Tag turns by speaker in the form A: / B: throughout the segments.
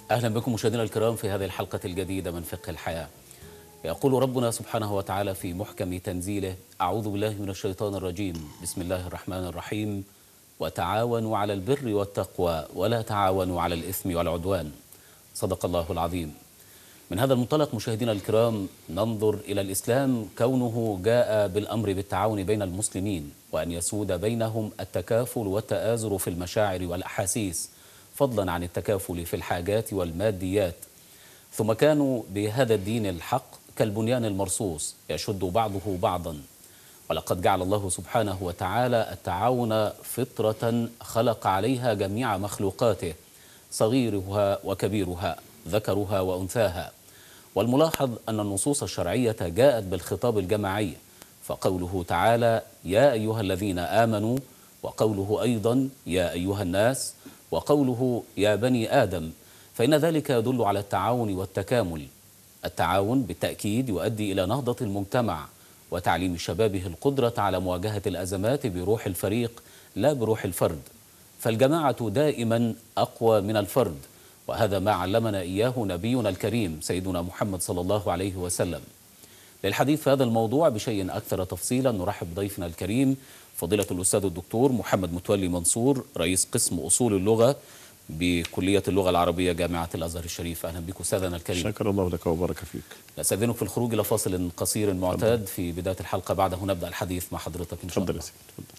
A: أهلا بكم مشاهدينا الكرام في هذه الحلقة الجديدة من فقه الحياة. يقول ربنا سبحانه وتعالى في محكم تنزيله: أعوذ بالله من الشيطان الرجيم، بسم الله الرحمن الرحيم، وتعاونوا على البر والتقوى ولا تعاونوا على الإثم والعدوان. صدق الله العظيم. من هذا المنطلق مشاهدينا الكرام ننظر إلى الإسلام كونه جاء بالأمر بالتعاون بين المسلمين، وأن يسود بينهم التكافل والتآزر في المشاعر والأحاسيس، فضلا عن التكافل في الحاجات والماديات. ثم كانوا بهذا الدين الحق كالبنيان المرصوص يشد بعضه بعضا. ولقد جعل الله سبحانه وتعالى التعاون فطرة خلق عليها جميع مخلوقاته، صغيرها وكبيرها، ذكرها وأنثاها. والملاحظ أن النصوص الشرعية جاءت بالخطاب الجماعي، فقوله تعالى: يا أيها الذين آمنوا، وقوله أيضا: يا أيها الناس، وقوله: يا بني آدم، فإن ذلك يدل على التعاون والتكامل. التعاون بالتأكيد يؤدي إلى نهضة المجتمع وتعليم شبابه القدرة على مواجهة الأزمات بروح الفريق لا بروح الفرد، فالجماعة دائما أقوى من الفرد، وهذا ما علمنا إياه نبينا الكريم سيدنا محمد صلى الله عليه وسلم. للحديث في هذا الموضوع بشيء أكثر تفصيلا نرحب بضيفنا الكريم فضيلة الأستاذ الدكتور محمد متولي منصور، رئيس قسم أصول اللغة بكلية اللغة العربية جامعة الأزهر الشريف. أهلا بك أستاذنا الكريم.
B: شكر الله لك وبارك فيك.
A: نستأذنك في الخروج إلى فاصل قصير معتاد في بداية الحلقة، بعده نبدأ الحديث مع حضرتك إن شاء الله.
B: تفضل يا سيدي، تفضل.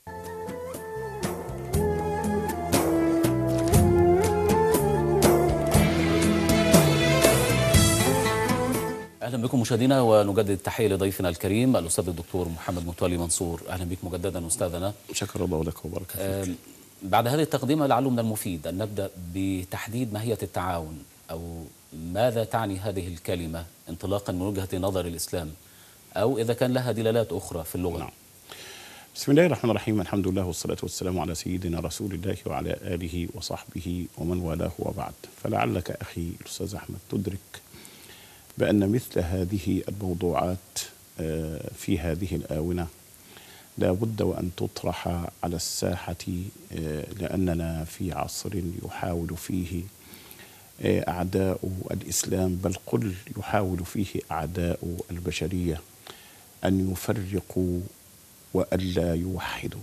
A: أهلا بكم مشاهدينا، ونجدد التحية لضيفنا الكريم الأستاذ الدكتور محمد متولي منصور. أهلا بك مجددا أستاذنا.
B: شكر الله لك وبارك فيك.
A: بعد هذه التقدمة لعله من المفيد أن نبدأ بتحديد ماهية التعاون، أو ماذا تعني هذه الكلمة انطلاقا من وجهة نظر الإسلام، أو إذا كان لها دلالات أخرى في اللغة.
B: نعم. بسم الله الرحمن الرحيم، الحمد لله والصلاة والسلام على سيدنا رسول الله وعلى آله وصحبه ومن والاه وبعد. فلعلك أخي الأستاذ أحمد تدرك بأن مثل هذه الموضوعات في هذه الآونة لا بد وأن تطرح على الساحة، لأننا في عصر يحاول فيه أعداء الإسلام، بل قل يحاول فيه أعداء البشرية أن يفرقوا وألا يوحدوا.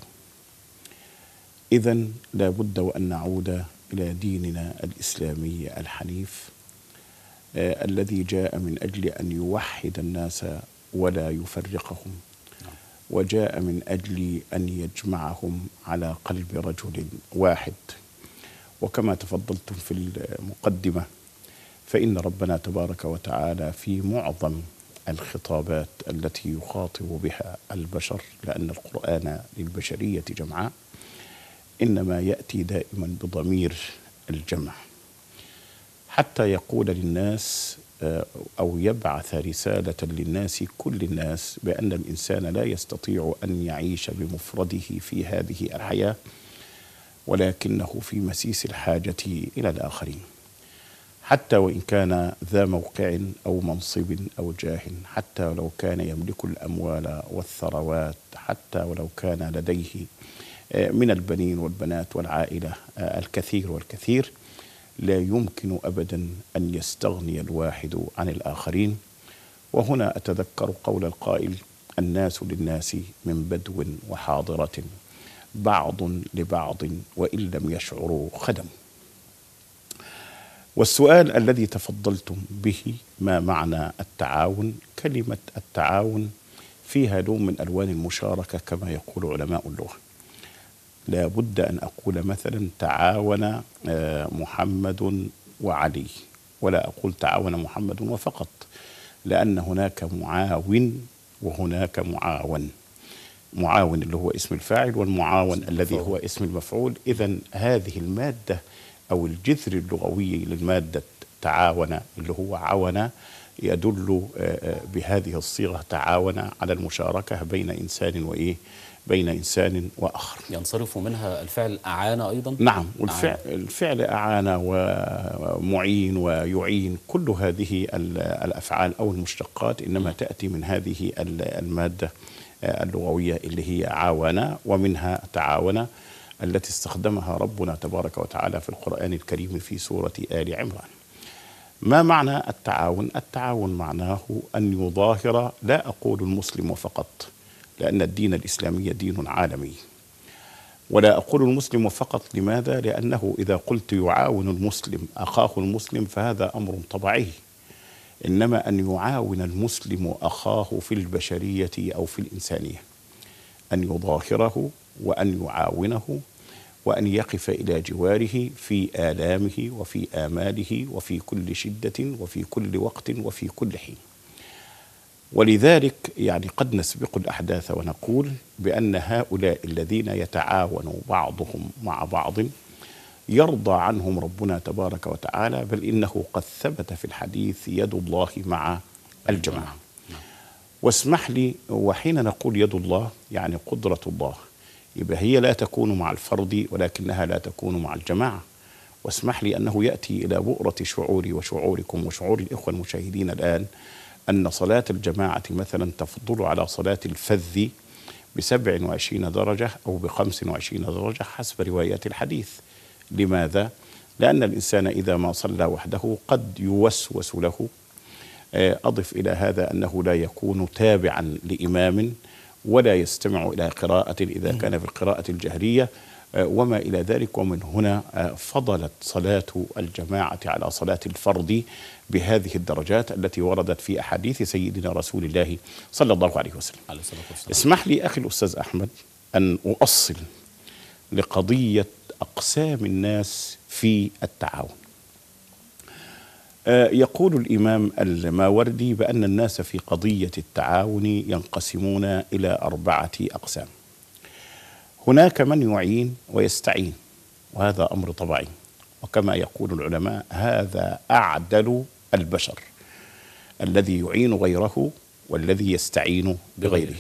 B: إذن لا بد وأن نعود إلى ديننا الإسلامي الحنيف الذي جاء من أجل أن يوحد الناس ولا يفرقهم، وجاء من أجل أن يجمعهم على قلب رجل واحد. وكما تفضلتم في المقدمة، فإن ربنا تبارك وتعالى في معظم الخطابات التي يخاطب بها البشر، لأن القرآن للبشرية جمعاء، إنما يأتي دائما بضمير الجمع، حتى يقول للناس أو يبعث رسالة للناس، كل الناس، بأن الإنسان لا يستطيع أن يعيش بمفرده في هذه الحياة، ولكنه في مسيس الحاجة إلى الآخرين، حتى وإن كان ذا موقع أو منصب أو جاه، حتى ولو كان يملك الأموال والثروات، حتى ولو كان لديه من البنين والبنات والعائلة الكثير والكثير، لا يمكن أبدا أن يستغني الواحد عن الآخرين. وهنا أتذكر قول القائل: الناس للناس من بدو وحاضرة، بعض لبعض وإن لم يشعروا خدم. والسؤال الذي تفضلتم به: ما معنى التعاون؟ كلمة التعاون فيها لون من ألوان المشاركة كما يقول علماء اللغة. لا بد أن أقول مثلا تعاون محمد وعلي، ولا أقول تعاون محمد وفقط، لأن هناك معاون وهناك معاون. معاون اللي هو اسم الفاعل، والمعاون الذي هو اسم المفعول. إذن هذه المادة أو الجذر اللغوي للمادة تعاون اللي هو عون يدل بهذه الصيغة تعاون على المشاركة بين إنسان وإيه؟ بين إنسان وآخر.
A: ينصرف منها الفعل أعان أيضا؟
B: نعم، والفعل أعان ومعين ويعين، كل هذه الأفعال أو المشتقات إنما تأتي من هذه المادة اللغوية اللي هي عاون، ومنها تعاون التي استخدمها ربنا تبارك وتعالى في القرآن الكريم في سورة آل عمران. ما معنى التعاون؟ التعاون معناه أن يظاهر، لا أقول المسلم فقط لأن الدين الإسلامي دين عالمي، ولا أقول المسلم فقط، لماذا؟ لأنه إذا قلت يعاون المسلم أخاه المسلم فهذا أمر طبيعي، إنما أن يعاون المسلم أخاه في البشرية أو في الإنسانية، أن يظاهره وأن يعاونه وأن يقف إلى جواره في آلامه وفي آماله وفي كل شدة وفي كل وقت وفي كل حين. ولذلك يعني قد نسبق الأحداث ونقول بأن هؤلاء الذين يتعاون بعضهم مع بعض يرضى عنهم ربنا تبارك وتعالى، بل إنه قد ثبت في الحديث يد الله مع الجماعة. واسمح لي، وحين نقول يد الله يعني قدرة الله، يبقى هي لا تكون مع الفرد ولكنها لا تكون مع الجماعة. واسمح لي أنه يأتي إلى بؤرة شعوري وشعوركم وشعور الإخوة المشاهدين الآن أن صلاة الجماعة مثلا تفضل على صلاة الفذ ب27 درجة أو ب25 درجة حسب روايات الحديث. لماذا؟ لأن الإنسان إذا ما صلى وحده قد يوسوس له. أضف إلى هذا أنه لا يكون تابعا لإمام ولا يستمع إلى قراءة إذا كان في القراءة الجهرية وما إلى ذلك. ومن هنا فضلت صلاة الجماعة على صلاة الفرد بهذه الدرجات التي وردت في أحاديث سيدنا رسول الله صلى الله عليه وسلم. اسمح لي أخي الأستاذ أحمد أن أؤصل لقضية أقسام الناس في التعاون. يقول الإمام الماوردي بأن الناس في قضية التعاون ينقسمون إلى 4 أقسام. هناك من يعين ويستعين، وهذا أمر طبيعي، وكما يقول العلماء هذا أعدل البشر، الذي يعين غيره والذي يستعين بغيره.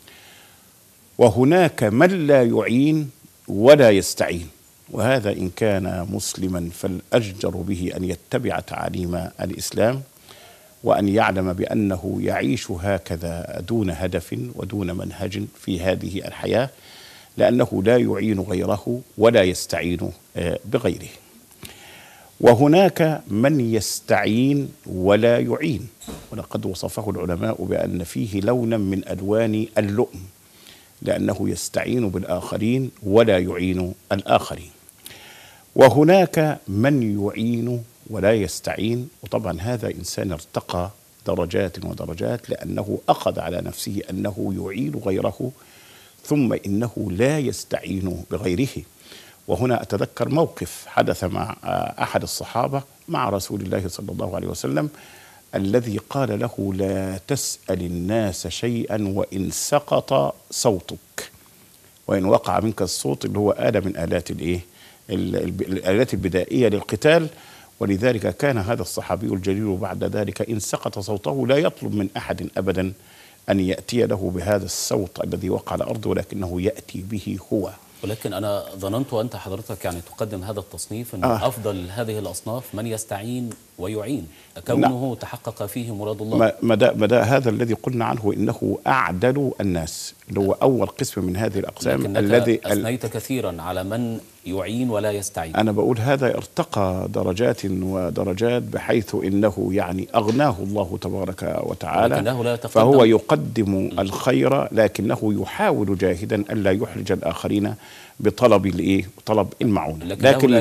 B: وهناك من لا يعين ولا يستعين، وهذا إن كان مسلما فالأجدر به أن يتبع تعاليم الإسلام وأن يعلم بأنه يعيش هكذا دون هدف ودون منهج في هذه الحياة، لأنه لا يعين غيره ولا يستعين بغيره. وهناك من يستعين ولا يعين، ولقد وصفه العلماء بأن فيه لونا من ألوان اللؤم، لأنه يستعين بالآخرين ولا يعين الآخرين. وهناك من يعين ولا يستعين، وطبعا هذا إنسان ارتقى درجات ودرجات لأنه أخذ على نفسه أنه يعين غيره ثم إنه لا يستعين بغيره. وهنا أتذكر موقف حدث مع أحد الصحابة مع رسول الله صلى الله عليه وسلم الذي قال له لا تسأل الناس شيئا وإن سقط صوتك، وإن وقع منك الصوت، اللي هو آلة من آلات الآلات البدائية للقتال. ولذلك كان هذا الصحابي الجليل بعد ذلك إن سقط صوته لا يطلب من أحد أبدا أن يأتي له بهذا الصوت الذي وقع على الأرض، ولكنه يأتي به هو.
A: ولكن أنا ظننت وأنت حضرتك يعني تقدم هذا التصنيف أن أفضل هذه الأصناف من يستعين ويعين، كونه تحقق فيه مراد الله.
B: مدى هذا الذي قلنا عنه إنه أعدل الناس، اللي هو أول قسم من هذه الأقسام الذي
A: أثنيت كثيرا على من يعين ولا يستعين.
B: أنا بقول هذا ارتقى درجات ودرجات بحيث إنه يعني أغناه الله تبارك وتعالى، فهو يقدم الخير لكنه يحاول جاهدا ألا يحرج الآخرين بطلب طلب المعونة. لكن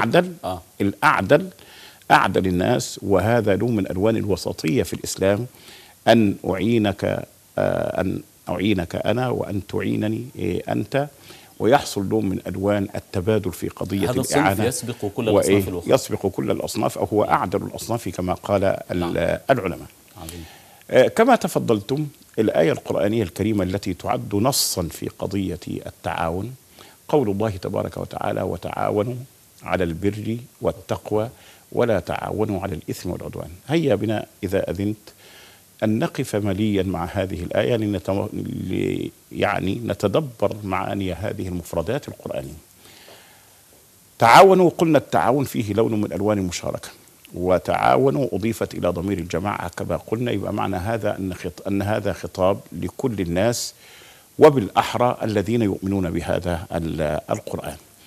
B: أعدل الناس، وهذا له من ألوان الوسطية في الإسلام، أن أعينك أنا وأن تعينني أنت، ويحصل له من ألوان التبادل في قضية
A: هذا
B: الإعانة.
A: يسبق كل الأصناف الأخرى،
B: يسبق كل الأصناف، أو هو أعدل الأصناف كما قال العلماء. كما تفضلتم، الآية القرآنية الكريمة التي تعد نصا في قضية التعاون قول الله تبارك وتعالى وتعاونوا على البر والتقوى ولا تعاونوا على الإثم والعدوان. هيا بنا إذا أذنت أن نقف مليا مع هذه الآية يعني نتدبر معاني هذه المفردات القرآنية. تعاونوا، قلنا التعاون فيه لون من ألوان المشاركة، وتعاونوا أضيفت إلى ضمير الجماعة كما قلنا، يبقى معنى هذا أن هذا خطاب لكل الناس، وبالأحرى الذين يؤمنون بهذا القرآن.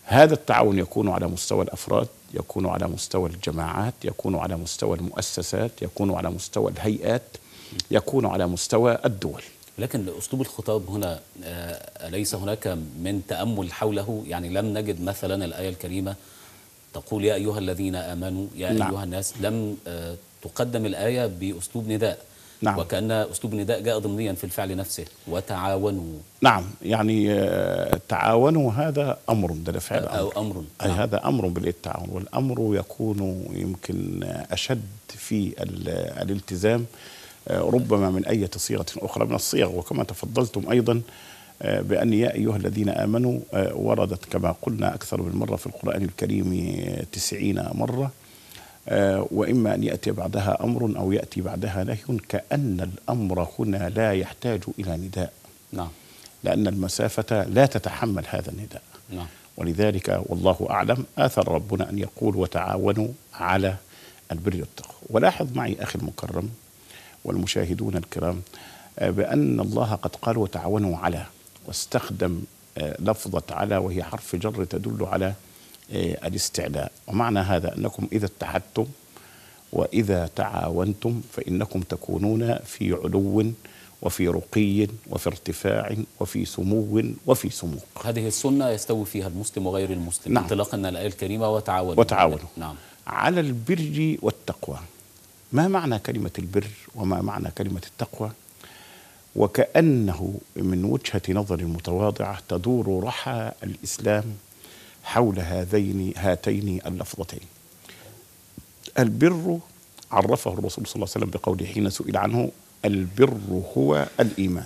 B: هذا التعاون يكون على مستوى الأفراد، يكون على مستوى الجماعات، يكون على مستوى المؤسسات، يكون على مستوى الهيئات، يكون على مستوى الدول.
A: لكن أسلوب الخطاب هنا أليس هناك من تأمل حوله؟ يعني لم نجد مثلا الآية الكريمة تقول يا أيها الذين آمنوا يا
B: نعم.
A: أيها الناس، لم تقدم الآية بأسلوب نداء.
B: نعم.
A: وكأن أسلوب النداء جاء ضمنيا في الفعل نفسه، وتعاونوا.
B: نعم، يعني تعاونوا هذا أمر، ده فعل
A: أو
B: أمر.
A: أمر.
B: أي
A: نعم.
B: هذا أمر بالتعاون، والأمر يكون يمكن أشد في الالتزام ربما من أي صيغة أخرى من الصيغ. وكما تفضلتم أيضا بأن يا أيها الذين آمنوا وردت كما قلنا أكثر من مرة في القرآن الكريم 90 مرة، وإما أن يأتي بعدها أمر أو يأتي بعدها نهي، كأن الأمر هنا لا يحتاج إلى نداء.
A: نعم.
B: لأن المسافة لا تتحمل هذا النداء.
A: نعم.
B: ولذلك والله أعلم آثر ربنا أن يقول وتعاونوا على البر والتقوى. ولاحظ معي أخي المكرم والمشاهدون الكرام بأن الله قد قال وتعاونوا على، واستخدم لفظة على وهي حرف جر تدل على الاستعلاء. ومعنى هذا أنكم إذا اتحدتم وإذا تعاونتم فإنكم تكونون في علو وفي رقي وفي ارتفاع وفي سمو وفي سمو.
A: هذه السنة يستوي فيها المسلم وغير المسلم.
B: نعم.
A: انطلاقا من الآية الكريمة وتعاونوا. نعم.
B: على البر والتقوى. ما معنى كلمة البر وما معنى كلمة التقوى؟ وكأنه من وجهة نظر متواضعة تدور رحى الإسلام حول هاتين اللفظتين. البر عرفه الرسول صلى الله عليه وسلم بقوله حين سئل عنه: البر هو الإيمان.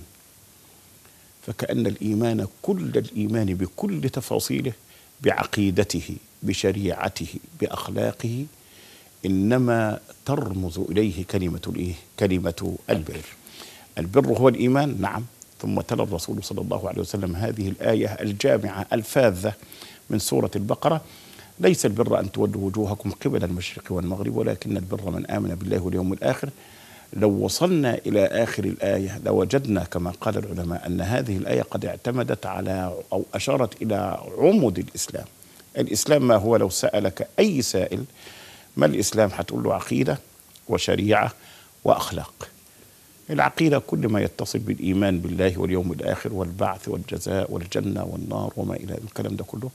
B: فكأن الإيمان كل الإيمان بكل تفاصيله، بعقيدته، بشريعته، بأخلاقه، إنما ترمز إليه كلمة البر. البر هو الإيمان، نعم. ثم تلا الرسول صلى الله عليه وسلم هذه الآية الجامعة الفاذة من سورة البقرة: ليس البر أن تولوا وجوهكم قبل المشرق والمغرب ولكن البر من آمن بالله واليوم الآخر. لو وصلنا إلى آخر الآية لوجدنا كما قال العلماء أن هذه الآية قد اعتمدت على أو أشارت إلى عمود الإسلام. الإسلام ما هو؟ لو سألك أي سائل ما الإسلام هتقول له عقيدة وشريعة وأخلاق. العقيدة كل ما يتصل بالإيمان بالله واليوم الآخر والبعث والجزاء والجنة والنار وما إلى الكلام ده كله.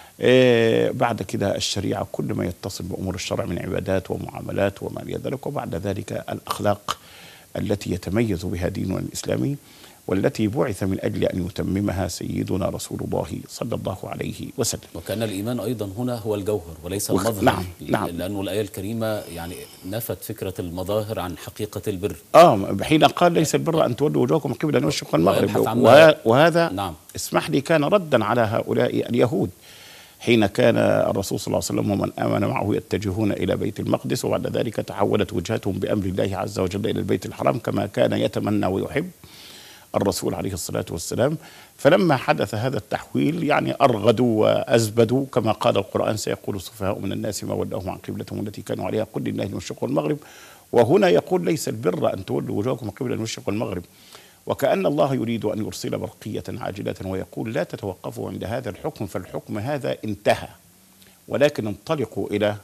B: بعد كده الشريعة كل ما يتصل بأمور الشرع من عبادات ومعاملات وما إلى ذلك. وبعد ذلك الأخلاق التي يتميز بها ديننا الإسلامي والتي بعث من أجل أن يتممها سيدنا رسول الله صلى الله عليه وسلم.
A: وكان الإيمان أيضا هنا هو الجوهر وليس المظهر.
B: نعم. نعم.
A: لأنه الآية الكريمة يعني نفت فكرة المظاهر عن حقيقة البر.
B: حين قال ليس البر أن تولوا وجوهكم قبل المشرق والمغرب. وهذا
A: نعم.
B: اسمح لي كان ردا على هؤلاء اليهود حين كان الرسول صلى الله عليه وسلم ومن آمن معه يتجهون إلى بيت المقدس، وبعد ذلك تحولت وجهتهم بأمر الله عز وجل إلى البيت الحرام كما كان يتمنى ويحب الرسول عليه الصلاة والسلام. فلما حدث هذا التحويل يعني أرغدوا وأزبدوا كما قال القرآن: سيقول السفهاء من الناس ما ولاهم عن قبلتهم التي كانوا عليها قل لله المشرق والمغرب. وهنا يقول: ليس البر أن تولوا وجوهكم قبل المشرق والمغرب. وكأن الله يريد أن يرسل برقية عاجلة ويقول: لا تتوقفوا عند هذا الحكم، فالحكم هذا انتهى، ولكن انطلقوا إلى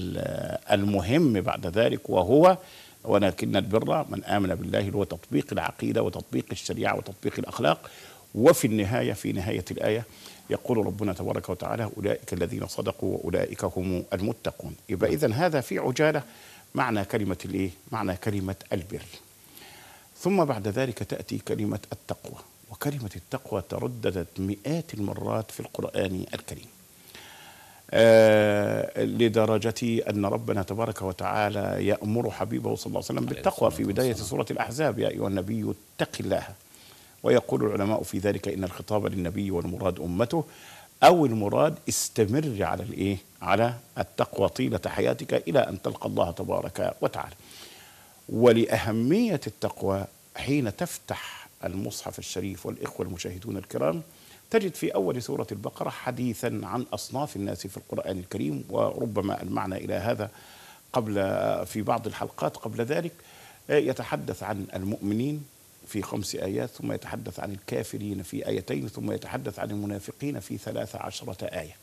B: المهم بعد ذلك، وهو ولكن البر من آمن بالله، اللي هو تطبيق العقيدة وتطبيق الشريعة وتطبيق الأخلاق. وفي النهاية في نهاية الآية يقول ربنا تبارك وتعالى: أولئك الذين صدقوا وأولئك هم المتقون. يبقى إذن هذا في عجالة معنى كلمة معنى كلمة البر. ثم بعد ذلك تأتي كلمة التقوى. وكلمة التقوى ترددت مئات المرات في القرآن الكريم، لدرجة أن ربنا تبارك وتعالى يأمر حبيبه صلى الله عليه وسلم بالتقوى في بداية سورة الأحزاب: يا أيها النبي اتق الله. ويقول العلماء في ذلك إن الخطاب للنبي والمراد أمته، أو المراد استمر على التقوى طيلة حياتك إلى أن تلقى الله تبارك وتعالى. ولأهمية التقوى حين تفتح المصحف الشريف والإخوة المشاهدون الكرام تجد في أول سورة البقرة حديثا عن أصناف الناس في القرآن الكريم، وربما المعنى إلى هذا في بعض الحلقات قبل ذلك. يتحدث عن المؤمنين في 5 آيات، ثم يتحدث عن الكافرين في آيتين، ثم يتحدث عن المنافقين في 13 آية.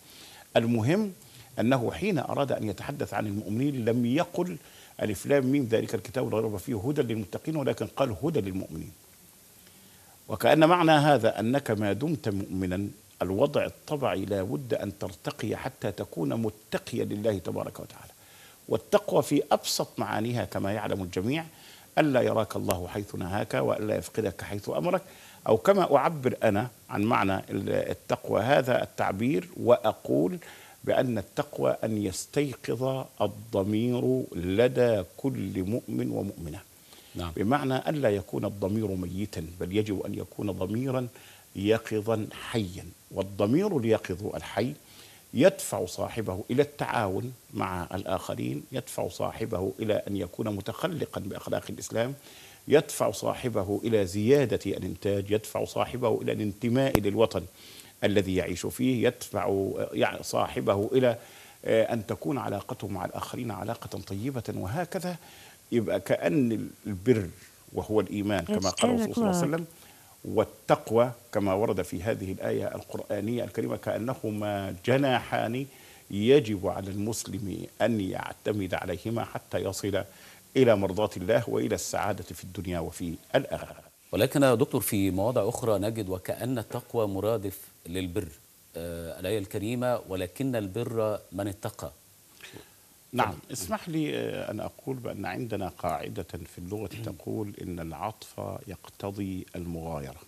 B: المهم أنه حين أراد أن يتحدث عن المؤمنين لم يقل ألف لام ميم ذلك الكتاب لا ريب فيه هدى للمتقين، ولكن قال هدى للمؤمنين. وكأن معنى هذا أنك ما دمت مؤمنا الوضع الطبيعي لا بد أن ترتقي حتى تكون متقيا لله تبارك وتعالى. والتقوى في أبسط معانيها كما يعلم الجميع ألا يراك الله حيث نهاك وألا يفقدك حيث أمرك، أو كما أعبر أنا عن معنى التقوى هذا التعبير وأقول بأن التقوى أن يستيقظ الضمير لدى كل مؤمن ومؤمنة.
A: نعم.
B: بمعنى ألا يكون الضمير ميتا، بل يجب أن يكون ضميرا يقظا حيا. والضمير اليقظ الحي يدفع صاحبه إلى التعاون مع الآخرين، يدفع صاحبه إلى أن يكون متخلقا بأخلاق الإسلام، يدفع صاحبه إلى زيادة الإنتاج، يدفع صاحبه إلى الانتماء للوطن الذي يعيش فيه، يدفع صاحبه إلى أن تكون علاقته مع الآخرين علاقة طيبة، وهكذا. يبقى كأن البر وهو الإيمان كما قال الرسول صلى الله عليه وسلم، والتقوى كما ورد في هذه الآية القرآنية الكريمة كأنهما جناحان يجب على المسلم أن يعتمد عليهما حتى يصل إلى مرضاة الله وإلى السعادة في الدنيا وفي الآخرة.
A: ولكن يا دكتور في مواضع أخرى نجد وكأن التقوى مرادف للبر. الآية الكريمة ولكن البر من اتقى.
B: نعم. اسمح لي أن أقول بأن عندنا قاعدة في اللغة تقول إن العطف يقتضي المغايرة.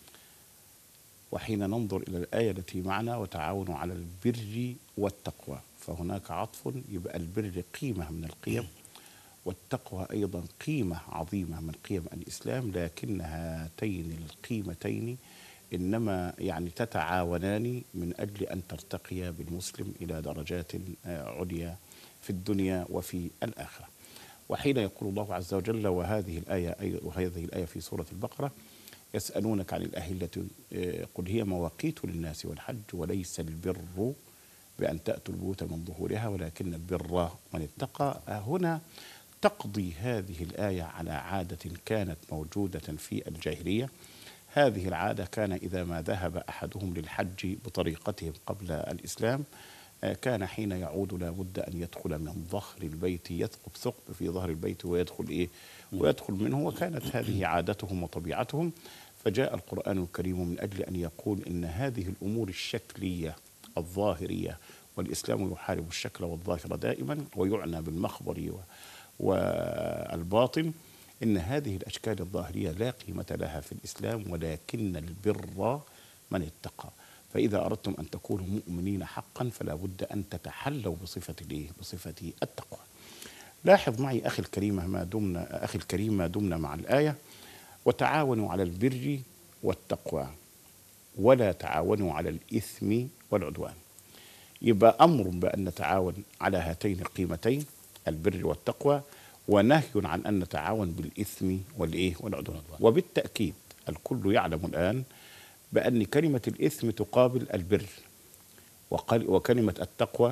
B: وحين ننظر إلى الآية التي معنا وتعاونوا على البر والتقوى، فهناك عطف، يبقى البر قيمة من القيم، والتقوى أيضا قيمة عظيمة من قيم الإسلام، لكن هاتين القيمتين إنما تتعاونان من أجل أن ترتقي بالمسلم إلى درجات عليا في الدنيا وفي الآخرة. وحين يقول الله عز وجل وهذه الآية في سورة البقرة: يسألونك عن الأهلة قل هي مواقيت للناس والحج وليس البر بأن تأتوا البيوت من ظهورها ولكن البر من اتقى. هنا تقضي هذه الآية على عادة كانت موجودة في الجاهلية. هذه العادة كان إذا ما ذهب أحدهم للحج بطريقتهم قبل الإسلام كان حين يعود لا بد أن يدخل من ظهر البيت، يثقب ثقب في ظهر البيت ويدخل ويدخل منه، وكانت هذه عادتهم وطبيعتهم. فجاء القرآن الكريم من أجل أن يقول إن هذه الأمور الشكلية الظاهرية، والإسلام يحارب الشكل والظاهر دائما ويعنى بالمخبر والباطن، إن هذه الأشكال الظاهرية لا قيمة لها في الإسلام، ولكن البر من اتقى. فإذا أردتم أن تكونوا مؤمنين حقا فلا بد أن تتحلوا بصفة التقوى. لاحظ معي أخي الكريم ما دمنا مع الآية: وتعاونوا على البر والتقوى ولا تعاونوا على الإثم والعدوان. يبقى أمر بأن نتعاون على هاتين القيمتين البر والتقوى، ونهي عن أن نتعاون بالإثم والعدوان. وبالتأكيد الكل يعلم الآن بأن كلمة الإثم تقابل البر، وكلمة التقوى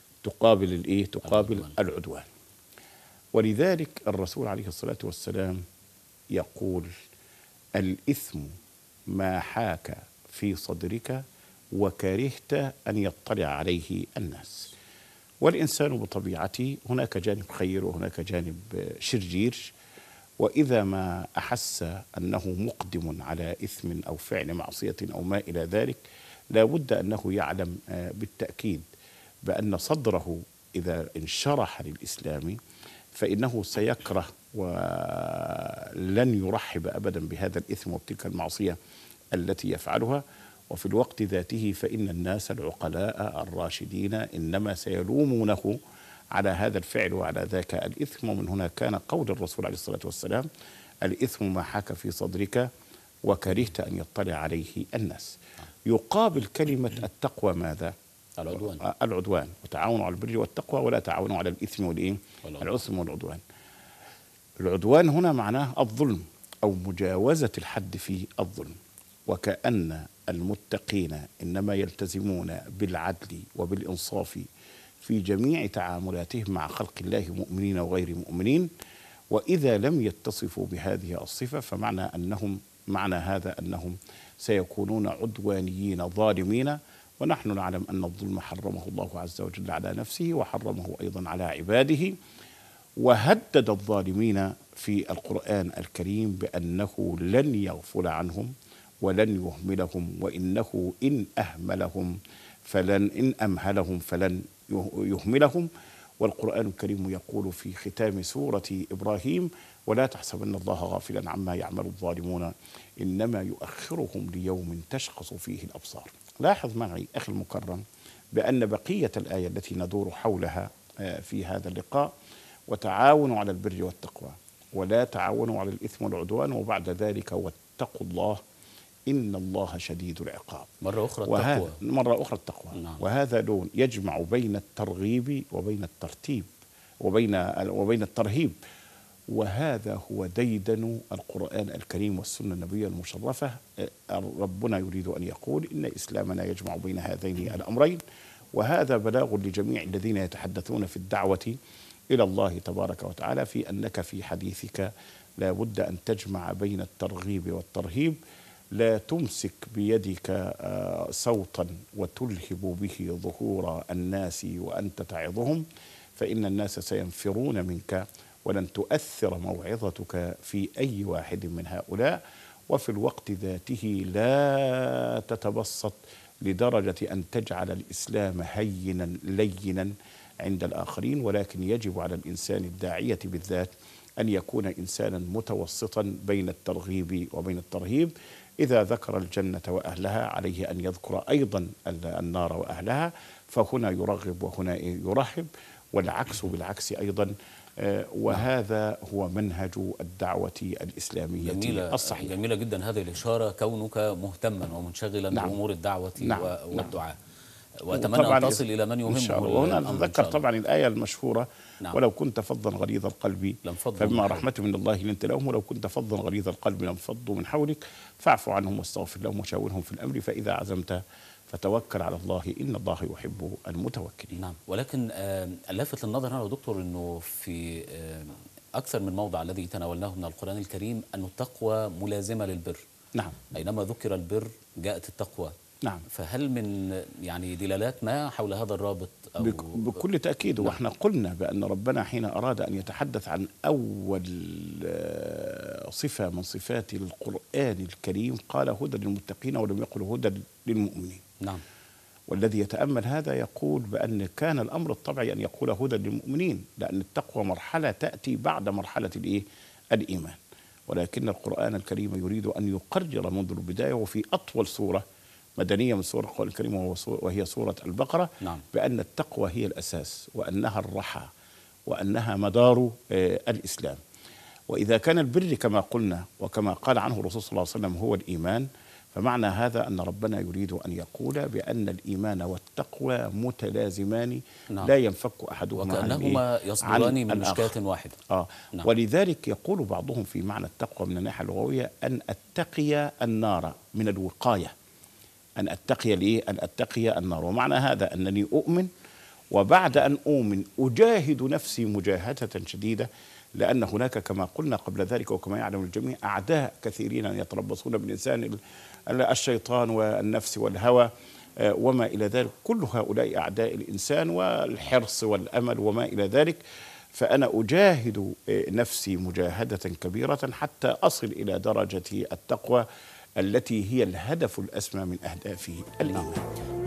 B: تقابل العدوان. ولذلك الرسول عليه الصلاة والسلام يقول: الإثم ما حاك في صدرك وكرهت أن يطلع عليه الناس. والإنسان بطبيعته هناك جانب خير وهناك جانب شرير، وإذا ما أحس أنه مقدم على إثم أو فعل معصية أو ما إلى ذلك لا بد أنه يعلم بالتأكيد بأن صدره إذا انشرح للإسلام فإنه سيكره ولن يرحب أبدا بهذا الإثم وبتلك المعصية التي يفعلها. وفي الوقت ذاته فإن الناس العقلاء الراشدين إنما سيلومونه على هذا الفعل وعلى ذاك الإثم. ومن هنا كان قول الرسول عليه الصلاة والسلام: الإثم ما حاك في صدرك وكرهت أن يطلع عليه الناس. يقابل كلمة التقوى ماذا؟ العدوان. وتعاونوا على البر والتقوى ولا تعاونوا على الإثم والعثم والعدوان. العدوان هنا معناه الظلم أو مجاوزة الحد في الظلم. وكأن المتقين إنما يلتزمون بالعدل وبالإنصاف في جميع تعاملاتهم مع خلق الله مؤمنين وغير مؤمنين. وإذا لم يتصفوا بهذه الصفة فمعنى هذا أنهم سيكونون عدوانيين ظالمين ونحن نعلم أن الظلم حرمه الله عز وجل على نفسه وحرمه أيضا على عباده، وهدد الظالمين في القرآن الكريم بأنه لن يغفل عنهم ولن يهملهم، وإنه إن أمهلهم فلن يهملهم. والقرآن الكريم يقول في ختام سورة إبراهيم: ولا تحسبن الله غافلا عما يعمل الظالمون إنما يؤخرهم ليوم تشخص فيه الأبصار. لاحظ معي أخي المكرم بأن بقية الآية التي ندور حولها في هذا اللقاء: وتعاونوا على البر والتقوى ولا تعاونوا على الإثم والعدوان، وبعد ذلك واتقوا الله إن الله شديد العقاب.
A: مرة أخرى التقوى.
B: مرة أخرى التقوى.
A: نعم.
B: وهذا لون يجمع بين الترغيب وبين الترتيب وبين الترهيب، وهذا هو ديدن القرآن الكريم والسنة النبوية المشرفة. ربنا يريد أن يقول إن إسلامنا يجمع بين هذين الأمرين، وهذا بلاغ لجميع الذين يتحدثون في الدعوة إلى الله تبارك وتعالى في أنك في حديثك لا بد أن تجمع بين الترغيب والترهيب. لا تمسك بيدك صوتا وتلهب به ظهور الناس وأنت تعظهم، فإن الناس سينفرون منك ولن تؤثر موعظتك في أي واحد من هؤلاء. وفي الوقت ذاته لا تتبسط لدرجة أن تجعل الإسلام هينا لينا عند الآخرين، ولكن يجب على الإنسان الداعية بالذات أن يكون إنسانا متوسطا بين الترغيب وبين الترهيب. إذا ذكر الجنة وأهلها عليه أن يذكر أيضا النار وأهلها، فهنا يرغب وهنا يرهب، والعكس بالعكس أيضا. وهذا هو منهج الدعوة الإسلامية الصحيحة.
A: جميلة جدا هذه الإشارة، كونك مهتما ومنشغلا بأمور الدعوة والدعاء. وأتمنى أن تصل إلى من يهمه.
B: وهنا نتذكر طبعا الآية المشهورة: ولو كنت فظا غليظ القلب فبما رحمة من الله لنت لهم، ولو كنت فظا غليظ القلب لانفضوا من حولك فاعف عنهم واستغفر لهم وشاورهم في الأمر فإذا عزمت فتوكل على الله إن الله يحب المتوكلين.
A: نعم. ولكن اللافت للنظر هنا يا دكتور أنه في أكثر من موضع الذي تناولناه من القرآن الكريم أن التقوى ملازمة للبر.
B: نعم.
A: أينما ذكر البر جاءت التقوى.
B: نعم.
A: فهل من دلالات ما حول هذا الرابط؟
B: بكل تأكيد. وإحنا قلنا بأن ربنا حين أراد أن يتحدث عن أول صفة من صفات القرآن الكريم قال هدى للمتقين، ولم يقل هدى للمؤمنين.
A: نعم.
B: والذي يتأمل هذا يقول بأن كان الأمر الطبيعي أن يقول هدى للمؤمنين، لأن التقوى مرحلة تأتي بعد مرحلة الإيمان. ولكن القرآن الكريم يريد أن يقرر منذ البداية وفي أطول سورة مدنية من سور القرآن الكريم وهي سورة البقرة.
A: نعم.
B: بأن التقوى هي الأساس، وأنها الرحى، وأنها مدار الإسلام. وإذا كان البر كما قلنا وكما قال عنه الرسول صلى الله عليه وسلم هو الإيمان، فمعنى هذا أن ربنا يريد أن يقول بأن الإيمان والتقوى متلازمان. نعم. لا ينفك أحدهما
A: وكأنهما يصدران من مشكاة واحدة.
B: نعم. ولذلك يقول بعضهم في معنى التقوى من الناحية اللغوية أن أتقي النار من الوقاية، أن أتقي النار. ومعنى هذا أنني أؤمن، وبعد أن أؤمن أجاهد نفسي مجاهدة شديدة، لأن هناك كما قلنا قبل ذلك وكما يعلم الجميع أعداء كثيرين يتربصون بالإنسان، الشيطان والنفس والهوى وما إلى ذلك. كل هؤلاء أعداء الإنسان، والحرص والأمل وما إلى ذلك. فأنا أجاهد نفسي مجاهدة كبيرة حتى أصل إلى درجة التقوى التي هي الهدف الأسمى من أهداف الإيمان.